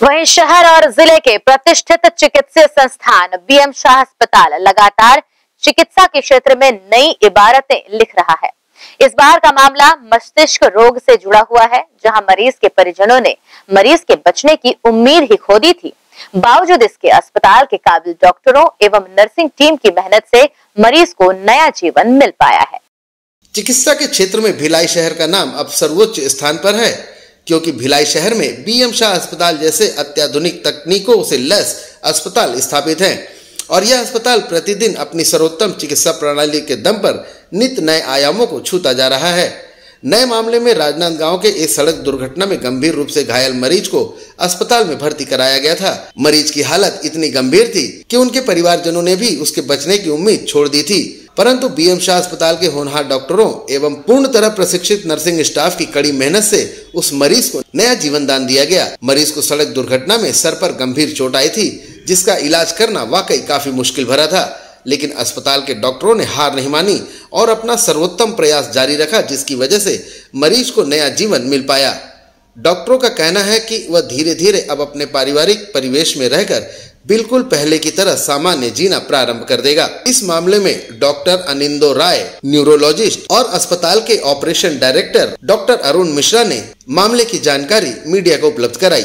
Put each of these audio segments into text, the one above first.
वहीं शहर और जिले के प्रतिष्ठित चिकित्सीय संस्थान बीएम शाह अस्पताल लगातार चिकित्सा के क्षेत्र में नई इबारतें लिख रहा है। इस बार का मामला मस्तिष्क रोग से जुड़ा हुआ है, जहां मरीज के परिजनों ने मरीज के बचने की उम्मीद ही खो दी थी। बावजूद इसके अस्पताल के काबिल डॉक्टरों एवं नर्सिंग टीम की मेहनत से मरीज को नया जीवन मिल पाया है। चिकित्सा के क्षेत्र में भिलाई शहर का नाम अब सर्वोच्च स्थान पर है, क्योंकि भिलाई शहर में बीएम शाह अस्पताल जैसे अत्याधुनिक तकनीकों से लैस अस्पताल स्थापित हैं और यह अस्पताल प्रतिदिन अपनी सर्वोत्तम चिकित्सा प्रणाली के दम पर नित्य नए आयामों को छूता जा रहा है। नए मामले में राजनांदगांव के एक सड़क दुर्घटना में गंभीर रूप से घायल मरीज को अस्पताल में भर्ती कराया गया था। मरीज की हालत इतनी गंभीर थी कि उनके परिवारजनों ने भी उसके बचने की उम्मीद छोड़ दी थी, परंतु बीएम शाह अस्पताल के होनहार डॉक्टरों एवं पूर्ण तरह प्रशिक्षित नर्सिंग स्टाफ की कड़ी मेहनत से उस मरीज को नया जीवन दान दिया गया। मरीज को सड़क दुर्घटना में सर पर गंभीर चोट आई थी, जिसका इलाज करना वाकई काफी मुश्किल भरा था, लेकिन अस्पताल के डॉक्टरों ने हार नहीं मानी और अपना सर्वोत्तम प्रयास जारी रखा, जिसकी वजह से मरीज को नया जीवन मिल पाया। डॉक्टरों का कहना है कि वह धीरे धीरे अब अपने पारिवारिक परिवेश में रहकर बिल्कुल पहले की तरह सामान्य जीना प्रारंभ कर देगा। इस मामले में डॉक्टर अनिंदो राय, न्यूरोलॉजिस्ट और अस्पताल के operation director doctor Arun Mishra ने मामले की जानकारी मीडिया को उपलब्ध कराई।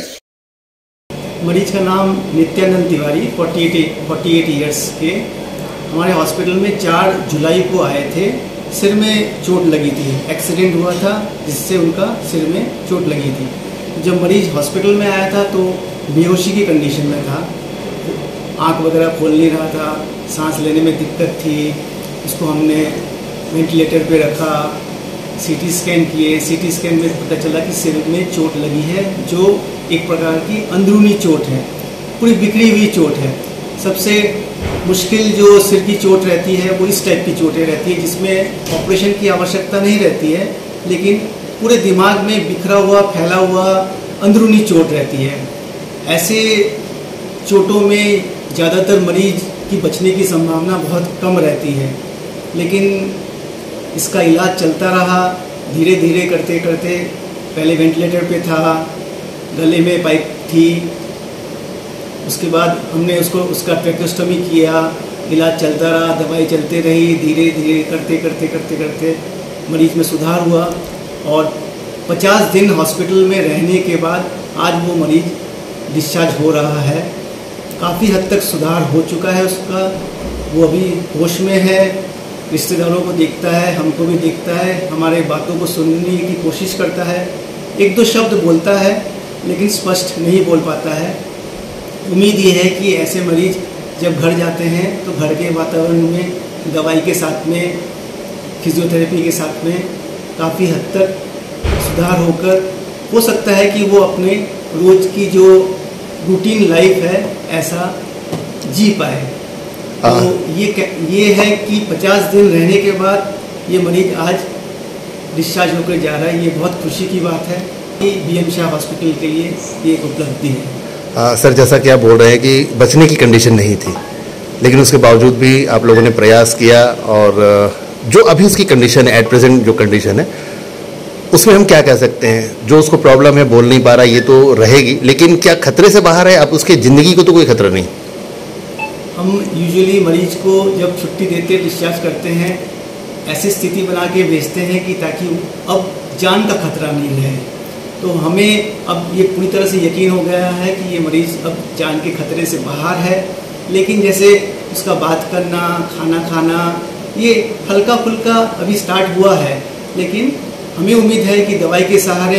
मरीज का नाम नित्यानंद तिवारी 48 ईयर्स के हमारे हॉस्पिटल में 4 जुलाई को आए थे। सिर में चोट लगी थी, एक्सीडेंट हुआ था जिससे उनका सिर में चोट लगी थी। जब मरीज हॉस्पिटल में आया था तो बेहोशी की कंडीशन में था, आँख वगैरह खोल नहीं रहा था, सांस लेने में दिक्कत थी। इसको हमने वेंटिलेटर पे रखा, सीटी स्कैन किए। सीटी स्कैन में पता चला कि सिर में चोट लगी है, जो एक प्रकार की अंदरूनी चोट है, पूरी बिखरी हुई चोट है। सबसे मुश्किल जो सिर की चोट रहती है वो इस टाइप की चोटें रहती है, जिसमें ऑपरेशन की आवश्यकता नहीं रहती है, लेकिन पूरे दिमाग में बिखरा हुआ फैला हुआ अंदरूनी चोट रहती है। ऐसे चोटों में ज़्यादातर मरीज की बचने की संभावना बहुत कम रहती है, लेकिन इसका इलाज चलता रहा। धीरे धीरे करते करते पहले वेंटिलेटर पे था, गले में पाइप थी, उसके बाद हमने उसका ट्रैकेस्टोमी किया, इलाज चलता रहा, दवाई चलते रही। धीरे धीरे करते मरीज में सुधार हुआ और 50 दिन हॉस्पिटल में रहने के बाद आज वो मरीज डिस्चार्ज हो रहा है। काफ़ी हद तक सुधार हो चुका है उसका। वो अभी होश में है, रिश्तेदारों को देखता है, हमको भी देखता है, हमारे बातों को सुनने की कोशिश करता है। 1-2 शब्द बोलता है लेकिन स्पष्ट नहीं बोल पाता है। उम्मीद ये है कि ऐसे मरीज जब घर जाते हैं तो घर के वातावरण में दवाई के साथ में, फिजियोथेरेपी के साथ में काफ़ी हद तक सुधार होकर हो सकता है कि वो अपने रोज़ की जो रूटीन लाइफ है ऐसा जी पाए। तो ये है कि 50 दिन रहने के बाद ये मरीज आज डिस्चार्ज होकर जा रहा है। ये बहुत खुशी की बात है कि बीएम शाह हॉस्पिटल के लिए ये एक उपलब्धि है। सर, जैसा कि आप बोल रहे हैं कि बचने की कंडीशन नहीं थी, लेकिन उसके बावजूद भी आप लोगों ने प्रयास किया और जो अभी उसकी कंडीशन है, एट प्रेजेंट जो कंडीशन है, उसमें हम क्या कह सकते हैं? जो उसको प्रॉब्लम है, बोल नहीं पा रहा, ये तो रहेगी, लेकिन क्या खतरे से बाहर है? अब उसके ज़िंदगी को तो कोई खतरा नहीं। हम यूजुअली मरीज को जब छुट्टी देते, डिस्चार्ज करते हैं, ऐसी स्थिति बना के भेजते हैं कि ताकि अब जान का खतरा नहीं रहे। तो हमें अब ये पूरी तरह से यकीन हो गया है कि ये मरीज़ अब जान के खतरे से बाहर है। लेकिन जैसे उसका बात करना, खाना खाना, ये हल्का फुल्का अभी स्टार्ट हुआ है, लेकिन हमें उम्मीद है कि दवाई के सहारे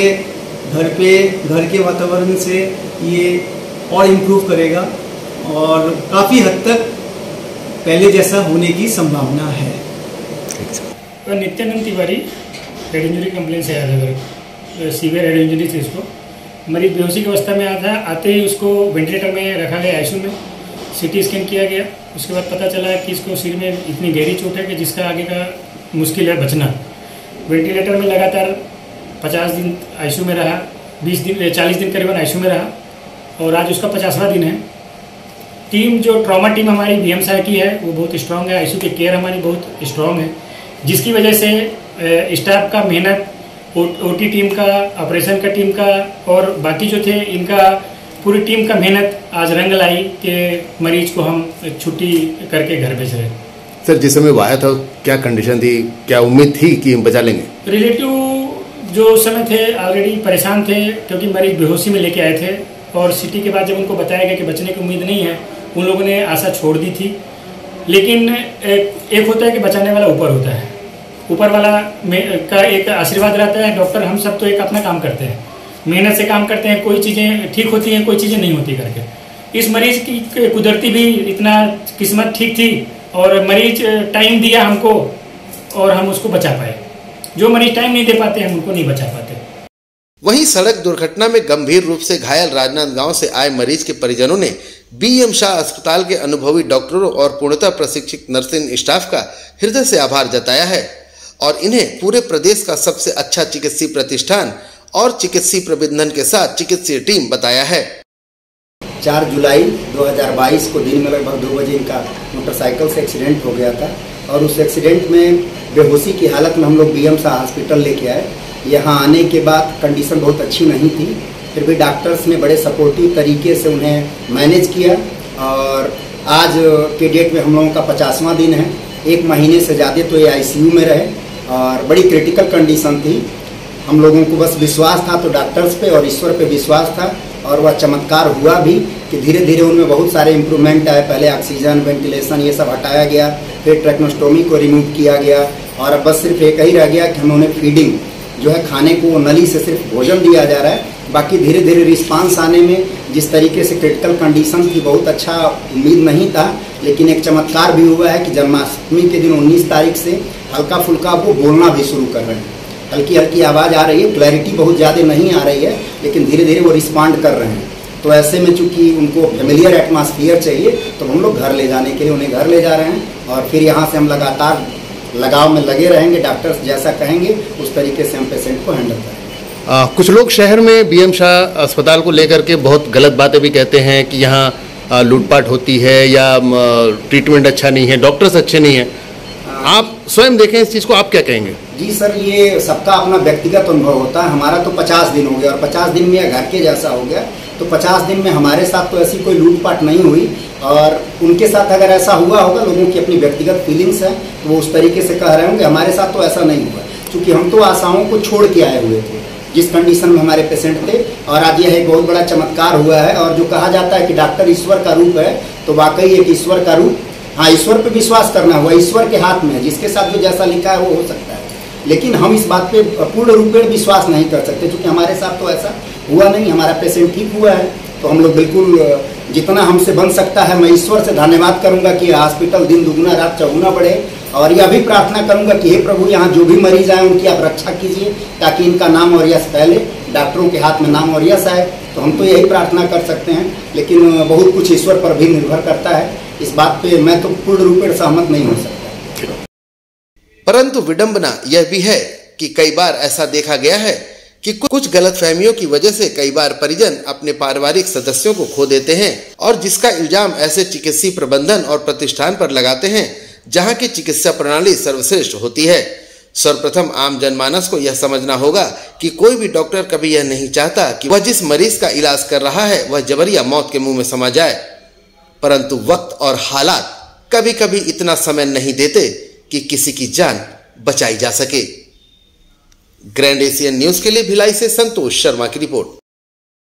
घर के वातावरण से ये और इम्प्रूव करेगा और काफ़ी हद तक पहले जैसा होने की संभावना है। Nityanand Tiwari head injury complain से आया था, सीवियर हेड इंजरी थी इसको। मरीज बेहोशी की अवस्था में आया था। आते ही उसको वेंटिलेटर में रखा गया, आईसीयू में सीटी स्कैन किया गया। उसके बाद पता चला कि इसको सिर में इतनी गहरी चोट है कि जिसका आगे का मुश्किल है बचना। वेंटिलेटर में लगातार 50 दिन आईसीयू में रहा, 40 दिन करीबन आईसीयू में रहा और आज उसका 50वां दिन है। टीम जो ट्रॉमा टीम हमारी बीएम शाह की है वो बहुत स्ट्रांग है, आईसीयू की केयर हमारी बहुत स्ट्रांग है, जिसकी वजह से स्टाफ का मेहनत, ओटी टीम का, ऑपरेशन का टीम का और बाकी जो थे इनका पूरी टीम का मेहनत आज रंग लाई कि मरीज को हम छुट्टी करके घर भेज रहे। सर, जिस समय वो आया था क्या कंडीशन थी, क्या उम्मीद थी कि हम बचा लेंगे? रिलेटिव जो उस समय थे ऑलरेडी परेशान थे, क्योंकि मरीज बेहोशी में लेके आए थे और सीटी के बाद जब उनको बताया गया कि बचने की उम्मीद नहीं है, उन लोगों ने आशा छोड़ दी थी। लेकिन एक होता है कि बचाने वाला ऊपर होता है, ऊपर वाला का एक आशीर्वाद रहता है। डॉक्टर हम सब तो एक अपना काम करते हैं, मेहनत से काम करते हैं, कोई चीज़ें ठीक होती हैं, कोई चीज़ें नहीं होती करके। इस मरीज की कुदरती भी इतना किस्मत ठीक थी और मरीज टाइम दिया हमको और हम उसको बचा पाए। जो मरीज टाइम नहीं दे पाते हम उनको नहीं बचा पाते। वहीं सड़क दुर्घटना में गंभीर रूप से घायल राजनांदगांव से आए मरीज के परिजनों ने बीएम शाह अस्पताल के अनुभवी डॉक्टरों और पूर्णतः प्रशिक्षित नर्सिंग स्टाफ का हृदय से आभार जताया है और इन्हें पूरे प्रदेश का सबसे अच्छा चिकित्सीय प्रतिष्ठान और चिकित्सीय प्रबंधन के साथ चिकित्सीय टीम बताया है। 4 जुलाई 2022 को दिन में लगभग 2 बजे इनका मोटरसाइकिल से एक्सीडेंट हो गया था और उस एक्सीडेंट में बेहोशी की हालत में हम लोग बीएम शाह हॉस्पिटल लेके आए। यहाँ आने के बाद कंडीशन बहुत अच्छी नहीं थी, फिर भी डॉक्टर्स ने बड़े सपोर्टिव तरीके से उन्हें मैनेज किया और आज के डेट में हम लोगों का 50वां दिन है। 1 महीने से ज़्यादा तो ये आईसीयू में रहे और बड़ी क्रिटिकल कंडीशन थी। हम लोगों को बस विश्वास था तो डॉक्टर्स पे और ईश्वर पे विश्वास था और वह चमत्कार हुआ भी कि धीरे धीरे उनमें बहुत सारे इम्प्रूवमेंट आए। पहले ऑक्सीजन, वेंटिलेशन ये सब हटाया गया, फिर ट्रैक्नोस्टोमी को रिमूव किया गया और अब बस सिर्फ एक ही रह गया कि हम उन्हें फीडिंग जो है खाने को वो नली से सिर्फ भोजन दिया जा रहा है। बाकी धीरे धीरे रिस्पांस आने में जिस तरीके से क्रिटिकल कंडीशन थी बहुत अच्छा उम्मीद नहीं था, लेकिन एक चमत्कार भी हुआ है कि जन्माष्टमी के दिन 19 तारीख से हल्का फुल्का वो बोलना भी शुरू कर रहे हैं। हल्की हल्की आवाज़ आ रही है, क्लैरिटी बहुत ज़्यादा नहीं आ रही है, लेकिन धीरे धीरे वो रिस्पॉन्ड कर रहे हैं। तो ऐसे में चूँकि उनको फेमिलियर एटमॉस्फेयर चाहिए तो हम लोग घर ले जाने के लिए उन्हें घर ले जा रहे हैं और फिर यहाँ से हम लगातार लगाव में लगे रहेंगे। डॉक्टर्स जैसा कहेंगे उस तरीके से हम पेशेंट को हैंडल करेंगे। कुछ लोग शहर में बीएम शाह अस्पताल को लेकर के बहुत गलत बातें भी कहते हैं कि यहाँ लूटपाट होती है या ट्रीटमेंट अच्छा नहीं है, डॉक्टर्स अच्छे नहीं हैं। आप स्वयं देखें इस चीज़ को, आप क्या कहेंगे? जी सर, ये सबका अपना व्यक्तिगत अनुभव होता है। हमारा तो 50 दिन हो गया और 50 दिन में घर के जैसा हो गया, तो 50 दिन में हमारे साथ तो ऐसी कोई लूटपाट नहीं हुई और उनके साथ अगर ऐसा हुआ होगा, लोगों की अपनी व्यक्तिगत फीलिंग्स है तो वो उस तरीके से कह रहे होंगे। हमारे साथ तो ऐसा नहीं हुआ क्योंकि हम तो आशाओं को छोड़ के आए हुए थे जिस कंडीशन में हमारे पेशेंट थे और आज यह एक बहुत बड़ा चमत्कार हुआ है। और जो कहा जाता है कि डॉक्टर ईश्वर का रूप है, तो वाकई एक ईश्वर का रूप, हाँ, ईश्वर पे विश्वास करना हुआ, ईश्वर के हाथ में है, जिसके साथ जो जैसा लिखा है वो हो सकता है। लेकिन हम इस बात पे पूर्ण रूप में विश्वास नहीं कर सकते क्योंकि हमारे साथ तो ऐसा हुआ नहीं, हमारा पेशेंट ठीक हुआ है। तो हम लोग बिल्कुल जितना हमसे बन सकता है, मैं ईश्वर से धन्यवाद करूंगा कि हॉस्पिटल दिन दुगुना रात चौगुना बढ़े और यह भी प्रार्थना करूंगा कि हे प्रभु, यहाँ जो भी मरीज आए उनकी आप रक्षा कीजिए ताकि इनका नाम और यश फैले, डॉक्टरों के हाथ में नाम और यश आए। तो हम तो यही प्रार्थना कर सकते हैं, लेकिन बहुत कुछ ईश्वर पर भी निर्भर करता है। इस बात पे मैं तो पूर्ण रूप से सहमत नहीं हो सकता। परंतु विडंबना यह भी है कि कई बार ऐसा देखा गया है कि कुछ गलतफहमियों की वजह से कई बार परिजन अपने पारिवारिक सदस्यों को खो देते हैं और जिसका इल्जाम ऐसे चिकित्सीय प्रबंधन और प्रतिष्ठान पर लगाते हैं जहां की चिकित्सा प्रणाली सर्वश्रेष्ठ होती है। सर्वप्रथम आम जनमानस को यह समझना होगा कि कोई भी डॉक्टर कभी यह नहीं चाहता कि वह जिस मरीज का इलाज कर रहा है वह जबरिया मौत के मुंह में समा जाए, परंतु वक्त और हालात कभी कभी इतना समय नहीं देते कि किसी की जान बचाई जा सके। ग्रैंड एशियन न्यूज के लिए भिलाई से संतोष शर्मा की रिपोर्ट।